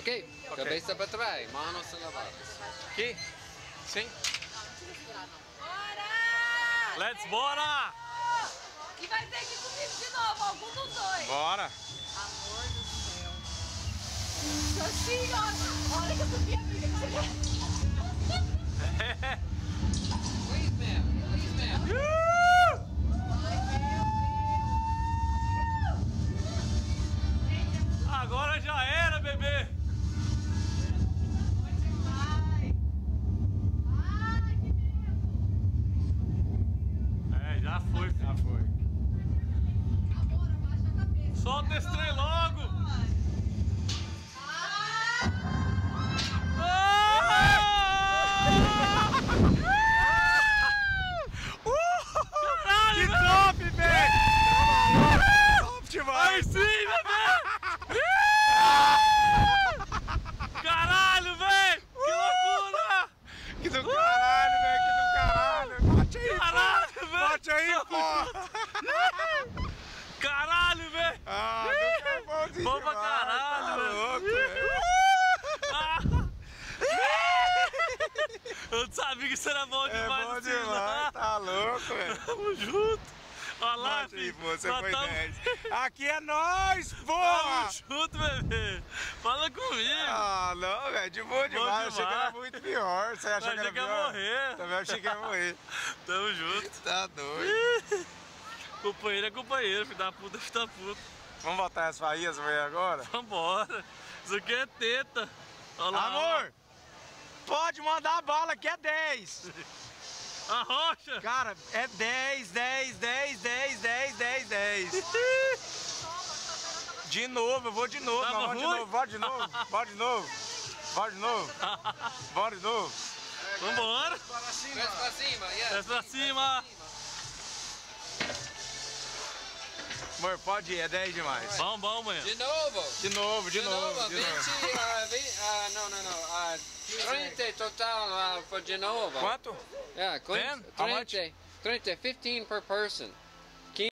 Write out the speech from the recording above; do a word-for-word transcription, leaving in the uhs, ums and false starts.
Ok? Ok. Cabeça para trás, manos elevadas. Aqui? Sim? Bora! Let's bora! E vai ter que ir comigo de novo, algum dos dois. Bora! Amor do céu. Sozinho, olha que eu subi a briga que você Please, ma'am. Please, ma'am. Agora já era, bebê! Ai. Ai, que medo. É, já foi, filho. Já foi. Amor, abaixa a cabeça. Solta esse trem logo! Que top, velho! Top demais! Aí sim, bebê! Caralho, velho! Que loucura! Que do caralho, velho! Que do caralho! Bate aí, caralho, velho! Bate aí, pô! Caralho, velho! Ah, Duca é bonzinho Bom pra demais, caralho, tá velho! louco, velho. Eu não sabia que isso era bom É demais bom assim, demais, não. tá louco, velho. Tamo junto! Olha lá, Bate aí, filho! pô, você Nós foi tamo- dez. Aqui é nós, porra! Tamo junto, bebê! Fala comigo! Ah, não, velho, de boa demais. Eu achei que era demais. muito pior. Você achou Eu que era achei que ia pior? morrer. Também achei que ia morrer. Tamo junto! Tá doido. Companheiro é companheiro, filho da puta, filho da puta! Vamos botar as faíscas, velho, agora? Vambora! Isso aqui é teta! Olha lá, Amor! Pode mandar a bala que é dez! ó. A rocha! Cara, é dez, dez, dez, dez, dez, dez, dez. De novo, eu vou de novo, Tava nós vamos de ruim? novo, bora de novo, bora de novo, bora de novo, bora de novo. Vambora! Press para cima, yes. Press pra cima. Amor, pode ir, é dez demais. Bom, bom, manhã! De novo. De novo, de novo, de vinte, novo. ah, vinte, ah, não, não, não. ah, trinta total ah, for de novo. Quanto? Yeah, Ten? How much? trinta. trinta, fifteen per person.